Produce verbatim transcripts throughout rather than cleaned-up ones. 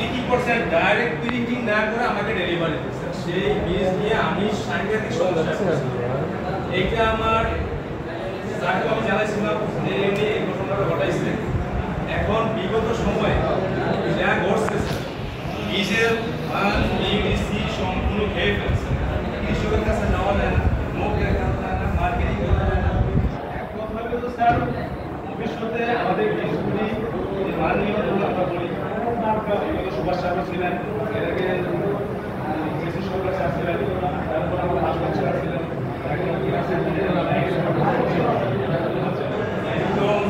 আপনি কি করছেন ডাইরেক্ট প্রিন্টিং না করে আমাকে ডেলিভারি দিচ্ছেন, সেই বীজ নিয়ে আমি সাংঘাতিক সমস্যা। এইটা আমার যাকে আমি জানাইছিলাম যে এমনি এই ঘটনাটা ঘটাইছে। এখন বিগত সময়ে যা ঘটছে বীজের মান বিডিসি সম্পূর্ণ খেয়ে ফেলছে। কৃষকের কাছে নেওয়া যায় না, মুখের কাছে যায় না, মার্কেটিং করা যায় না। এক কথা হলো স্যার, ভবিষ্যতে আমাদের বীজগুলি মান নিয়ন্ত্রণ আমরা বলি, সুভাষ সাহেব ছিলেন, এর আগে কৃষি সরকার স্যার ছিলেন, তারপর আমাদের হাসপাতাল স্যার ছিলেন, একদম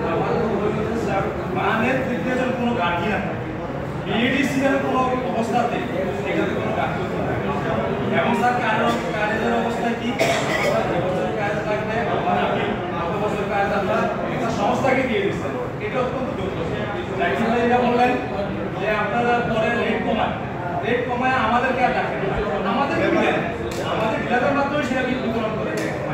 মানের দিক দিয়ে যেন কোনো ঘাটতি না থাকে, বিডিসি যেন কোনো অবস্থাতে এটাতে কোনো ঘাটতি হতে পারে। এবং স্যার কারণ কাজের অবস্থা কি, বছর কাজ থাকলে আমার আপনি নব্বই বছর কাজ আমরা একটা সংস্থাকে দিয়ে দিচ্ছেন, এটা অত্যন্ত দুঃখ। এটা বললেন যে আপনারা পরে রেট কমান, রেট কমায় আমাদেরকে আর ডাকেন, আমাদের দিলেন, আমাদের ডিলারের মাধ্যমে সেটা বিতরণ করে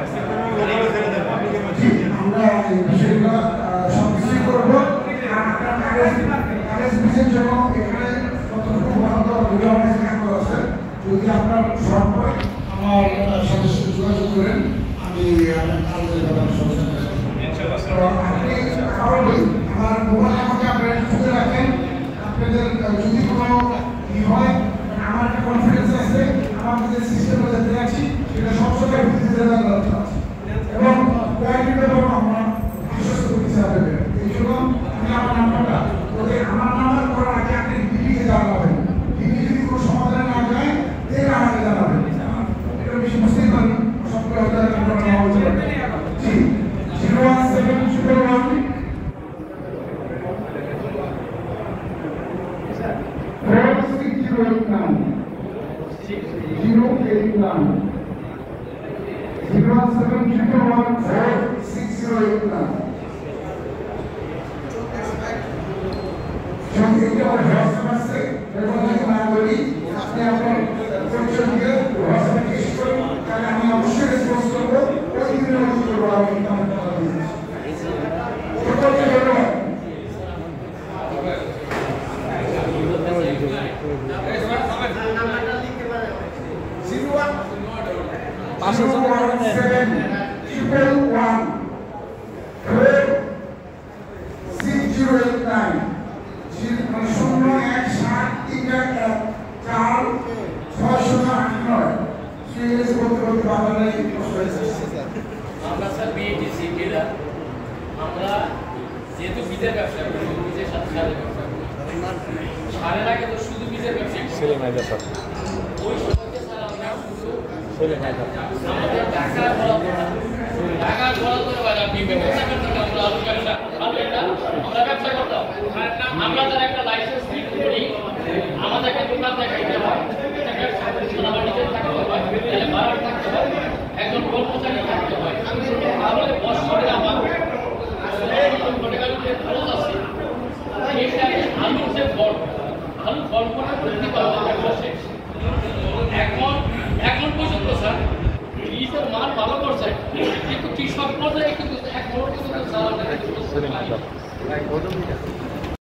আমরা এই বিষয়গুলো সবকিছু করবো। আপনার কাগজ কাগজ বিষয়ের জন্য এখানে কতটুকু বরাদ্দ আছে, যদি আপনার শর্ট পড়ে আমার সাথে যোগাযোগ করেন, আমি কাগজের ব্যাপারে সচেতন করব। আপনি আরও বলি, আমার মোবাইল আমাকে আপনারা খুঁজে রাখেন। আপনাদের যদি কোনো ই হয়, আমার একটা কনফিডেন্স আছে, আমার যে সিস্টেমে যেতে আছি সেটা সবসময় ভিত্তিতে আছে এবং কোয়ালিটির ব্যাপারে আমরা বিশ্বস্ত করতে হবে। এই জন্য আমি আমার নাম্বারটা ওদের আমার নাম্বার করার আগে আপনি ডিবিকে জানাবেন। ডিবি যদি কোনো সমাধানে না যায় তাহলে আমাকে জানাবেন। এটা বেশি বুঝতেই পারি সবগুলো জি zero one seven zero one four six zero eight nine zero eight nine zero one seven triple one four six zero eight nine. Jadi itu ada host-host, berbagai kategori. Apa yang berfungsi dia, host itu karena dia mesti responsibel. Orang itu harus berbuat dengan baik. Betul betul. Pasal sekarang triple one four six zero eight nine. শূন্য এক সাত তিন এক এক চার ছয় শূন্য আট নয় সিরিয়াস বলতে বলতে বাংলায় আমরা স্যার বিএটিসি ডিলার, আমরা যেহেতু বীজের ব্যবসা করি, বীজের সাথে সারের ব্যবসা করি, সারের আগে তো শুধু বীজের ব্যবসা ছেলে মেয়েদের সাথে ওই সময়কে স্যার আমরা শুধু ছেলে মেয়েদের আমাদের ঢাকা বরাদ্দ ঢাকা বরাদ্দ করে আপনি ব্যবসা করতে আমরা আলু ব্যবসা আলু এটা আমরা ব্যবসা করতাম। আমরা তার একটা লাইসেন্স দিতে করি, আমাদেরকে দোকান দেখাইতে হয়, আমার নিজের থাকতে হয়, তাহলে ভাড়া থাকতে হয়, একজন কর্মচারী থাকতে হয়। তাহলে বছরে আমার যে খরচ আছে সেটা আলুর যে বড় আলু ফলফটা বৃদ্ধি পাওয়া বসে এখন এখন পর্যন্ত স্যার বীজের মান ভালো করছে, কিন্তু কৃষক পর্যায়ে কিন্তু এক বড় কিন্তু